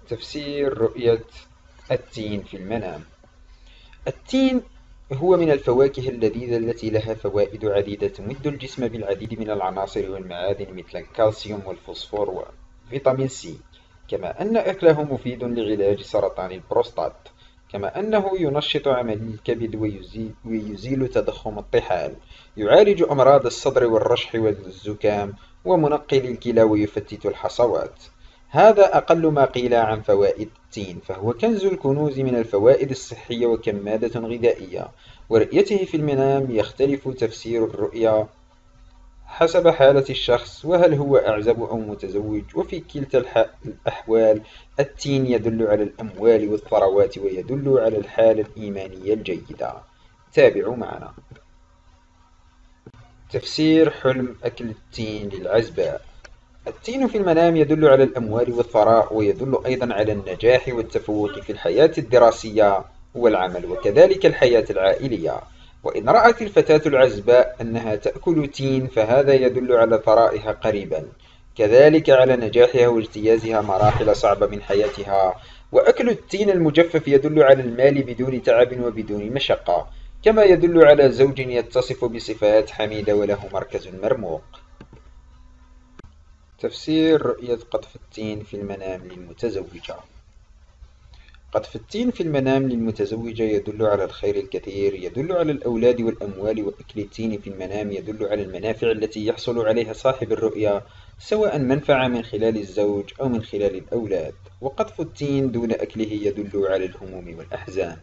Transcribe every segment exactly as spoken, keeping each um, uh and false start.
تفسير رؤية التين في المنام. التين هو من الفواكه اللذيذة التي لها فوائد عديدة تمد الجسم بالعديد من العناصر والمعادن مثل الكالسيوم والفوسفور وفيتامين سي، كما أن أكله مفيد لعلاج سرطان البروستات، كما أنه ينشط عمل الكبد ويزيل, ويزيل تضخم الطحال، يعالج أمراض الصدر والرشح والزكام، ومنقي للكلى ويفتت الحصوات. هذا أقل ما قيل عن فوائد التين، فهو كنز الكنوز من الفوائد الصحية وكمادة غذائية. ورؤيته في المنام يختلف تفسير الرؤيا حسب حالة الشخص، وهل هو أعزب أو متزوج، وفي كلتا الأحوال التين يدل على الأموال والثروات ويدل على الحالة الإيمانية الجيدة. تابعوا معنا. تفسير حلم أكل التين للعزباء. التين في المنام يدل على الأموال والثراء، ويدل أيضا على النجاح والتفوق في الحياة الدراسية والعمل، وكذلك الحياة العائلية. وإن رأت الفتاة العزباء أنها تأكل تين فهذا يدل على ثرائها قريبا، كذلك على نجاحها واجتيازها مراحل صعبة من حياتها. وأكل التين المجفف يدل على المال بدون تعب وبدون مشقة، كما يدل على زوج يتصف بصفات حميدة وله مركز مرموق. تفسير رؤية قطف التين في المنام للمتزوجة. قطف التين في المنام للمتزوجة يدل على الخير الكثير، يدل على الأولاد والأموال. وأكل التين في المنام يدل على المنافع التي يحصل عليها صاحب الرؤيا، سواء منفعة من خلال الزوج أو من خلال الأولاد. وقطف التين دون أكله يدل على الهموم والأحزان.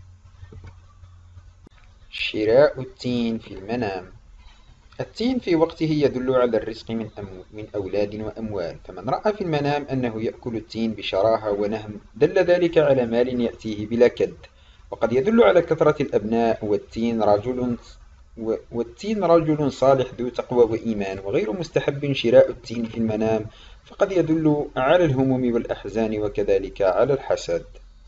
شراء التين في المنام. التين في وقته يدل على الرزق من, من أولاد وأموال، فمن رأى في المنام أنه يأكل التين بشراهة ونهم دل ذلك على مال يأتيه بلا كد. وقد يدل على كثرة الأبناء. والتين رجل والتين رجل صالح ذو تقوى وإيمان. وغير مستحب شراء التين في المنام، فقد يدل على الهموم والأحزان وكذلك على الحسد.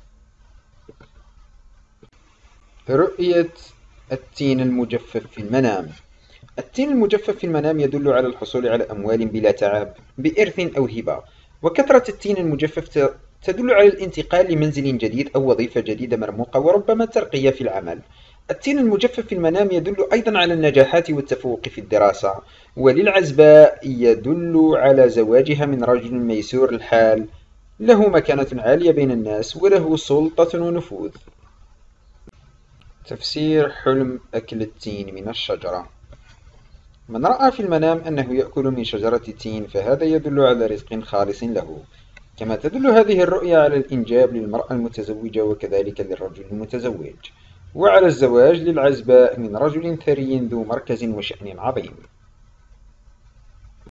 رؤية التين المجفف في المنام. التين المجفف في المنام يدل على الحصول على أموال بلا تعب بإرث أو هبة. وكثرة التين المجفف تدل على الانتقال لمنزل جديد أو وظيفة جديدة مرموقة، وربما ترقية في العمل. التين المجفف في المنام يدل أيضا على النجاحات والتفوق في الدراسة. وللعزباء يدل على زواجها من رجل ميسور الحال له مكانة عالية بين الناس وله سلطة ونفوذ. تفسير حلم أكل التين من الشجرة. من رأى في المنام أنه يأكل من شجرة تين فهذا يدل على رزق خالص له، كما تدل هذه الرؤيا على الإنجاب للمرأة المتزوجة وكذلك للرجل المتزوج، وعلى الزواج للعزباء من رجل ثري ذو مركز وشأن عظيم.